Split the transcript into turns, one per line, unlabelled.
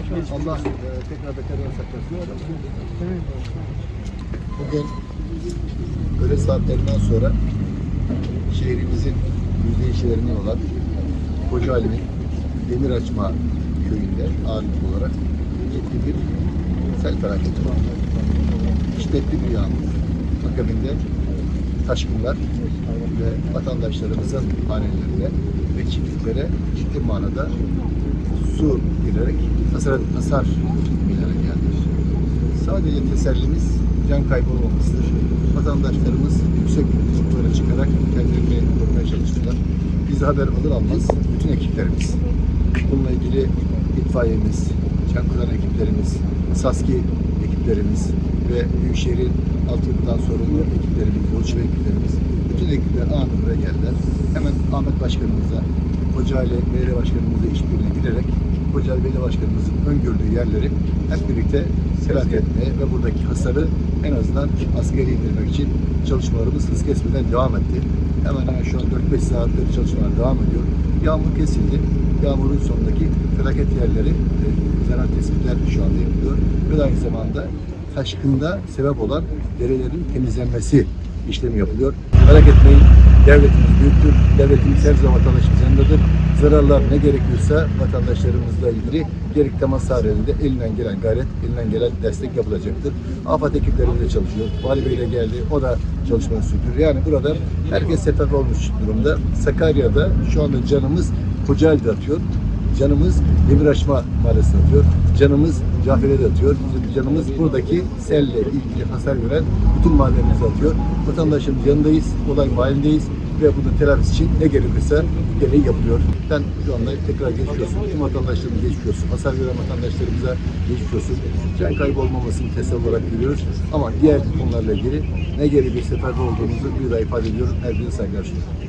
Allah tekrar beterinden saklasın. Bugün öğle saatlerinden sonra şehrimizin yüzeyişlerine olan Kocaeli'nin Demiraçma köyünde ağırlıklı olarak ciddi bir sel felaketi var. Şiddetli bir yağmur. Akabinde taşkınlar ve vatandaşlarımızın hanelerine ve çiftliklere ciddi manada su girerek hasar meydana geldi. Sadece tesellimiz can kaybı olmamasıdır. Vatandaşlarımız yüksek noktalara çıkarak kendilerini korumaya çalıştılar. Biz haber alır almaz bütün ekiplerimiz, bununla ilgili itfaiyemiz, can kuran ekiplerimiz, SASKİ ekiplerimiz ve Büyükşehir'in altyapıdan sorumlu ekiplerimiz, yolcu ekiplerimiz, bütün ekipler anında buraya geldiler. Hemen Ahmet Başkanımıza, Kocaeli Belediye Başkanımızla işbirliğine giderek Kocaeli Belediye Başkanımızın öngördüğü yerleri hep birlikte telafi etmeye ve buradaki hasarı en azından asgari indirmek için çalışmalarımız hız kesmeden devam etti. Hemen şu an 4-5 saattir çalışmalar devam ediyor. Yağmur kesildi. Yağmurun sonundaki felaket yerleri zarar tespitler şu anda yapılıyor. Ve aynı zamanda taşkında sebep olan derelerin temizlenmesi işlemi yapılıyor. Merak etmeyin, devletimiz büyüktür. Devletimiz her zaman vatandaşımızın yanındadır. Zararlar ne gerekiyorsa vatandaşlarımızla ilgili gerek temas halinde elinden gelen gayret, elinden gelen destek yapılacaktır. AFAD ekiplerimiz de çalışıyor. Vali Bey ile geldi, o da çalışmayı sürdürüyor. Yani burada herkes seferber olmuş durumda. Sakarya'da şu anda canımız Kocaeli'de atıyor. Canımız Demiraçma Mahallesi'nde atıyor. Canımız Caferi'de atıyor. Canımız buradaki selle ilgili hasar gören bütün mahallelerimize atıyor. Vatandaşımız yanındayız, olay mahallindeyiz ve bunun telafisi için ne gerekirse gereği yapılıyor. Ben şu anda tekrar geçmiş olsun. Tüm vatandaşlarımız geçmiş olsun. Hasar gören vatandaşlarımıza geçmiş olsun. Can kaybı olmamasını teselli olarak biliyoruz. Ama diğer konularla ilgili ne gerekirse seferber olduğumuzu bir daha ifade ediyorum. Her birine saygılar sunuyorum.